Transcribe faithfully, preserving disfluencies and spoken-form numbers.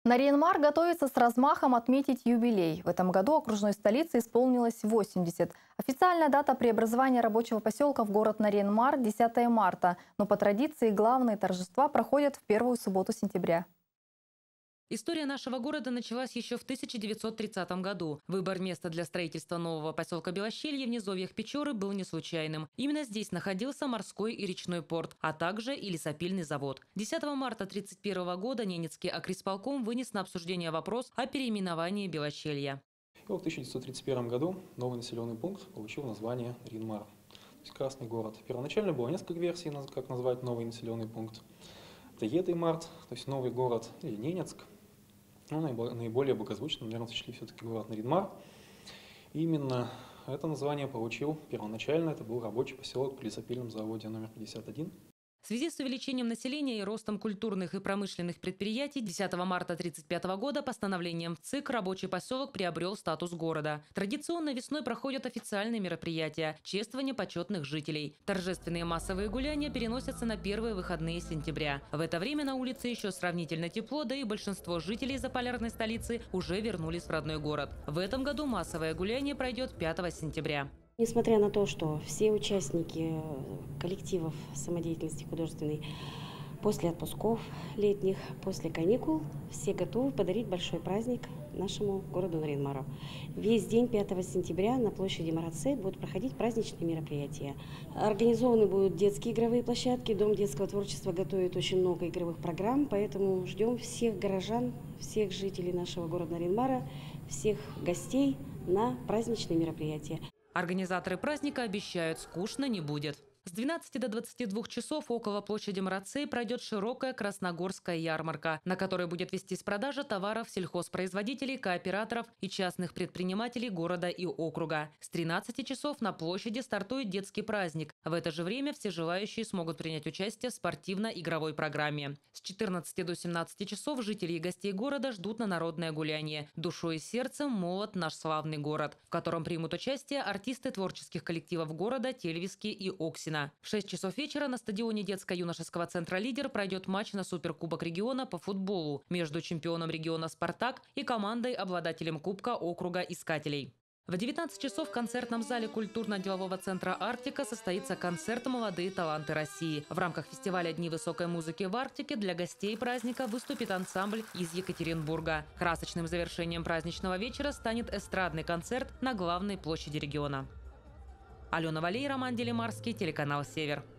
Нарьян-Мар готовится с размахом отметить юбилей. В этом году окружной столице исполнилось восемьдесят. Официальная дата преобразования рабочего поселка в город Нарьян-Мар – десятое марта, но по традиции главные торжества проходят в первую субботу сентября. История нашего города началась еще в тысяча девятьсот тридцатом году. Выбор места для строительства нового поселка Белощелье в низовьях Печоры был не случайным. Именно здесь находился морской и речной порт, а также и лесопильный завод. десятого марта тысяча девятьсот тридцать первого года Ненецкий окрисполком вынес на обсуждение вопрос о переименовании Белощелья. И вот в тысяча девятьсот тридцать первом году новый населенный пункт получил название Нарьян-Мар, то есть Красный город. Первоначально было несколько версий, как назвать новый населенный пункт. Это Едой-Март, то есть новый город, или Ненецк. Ну, наиболее благозвучным, наверное, сочли все-таки город Нарьян-Мар. Именно это название получил первоначально, это был рабочий поселок при лесопильном заводе номер пятьдесят один. В связи с увеличением населения и ростом культурных и промышленных предприятий десятого марта тысяча девятьсот тридцать пятого года постановлением ЦИК рабочий поселок приобрел статус города. Традиционно весной проходят официальные мероприятия – чествование почетных жителей. Торжественные массовые гуляния переносятся на первые выходные сентября. В это время на улице еще сравнительно тепло, да и большинство жителей заполярной столицы уже вернулись в родной город. В этом году массовое гуляние пройдет пятого сентября. Несмотря на то, что все участники коллективов самодеятельности художественной после отпусков летних, после каникул, все готовы подарить большой праздник нашему городу Нарьян-Мару. Весь день пятого сентября на площади Маратсе будут проходить праздничные мероприятия. Организованы будут детские игровые площадки. Дом детского творчества готовит очень много игровых программ, поэтому ждем всех горожан, всех жителей нашего города Нарьян-Мара, всех гостей на праздничные мероприятия. Организаторы праздника обещают, скучно не будет. С двенадцати до двадцати двух часов около площади Маратсе пройдет широкая красногорская ярмарка, на которой будет вестись продажа товаров сельхозпроизводителей, кооператоров и частных предпринимателей города и округа. С тринадцати часов на площади стартует детский праздник. В это же время все желающие смогут принять участие в спортивно-игровой программе. С четырнадцати до семнадцати часов жителей и гостей города ждут на народное гуляние «Душой и сердцем молод наш славный город», в котором примут участие артисты творческих коллективов города Тельвиски и Оксина. В шесть часов вечера на стадионе детско-юношеского центра «Лидер» пройдет матч на Суперкубок региона по футболу между чемпионом региона «Спартак» и командой-обладателем Кубка округа «Искателей». В девятнадцать часов в концертном зале культурно-делового центра «Арктика» состоится концерт «Молодые таланты России». В рамках фестиваля «Дни высокой музыки в Арктике» для гостей праздника выступит ансамбль из Екатеринбурга. Красочным завершением праздничного вечера станет эстрадный концерт на главной площади региона. Алена Валей, Роман Делимарский, телеканал «Север».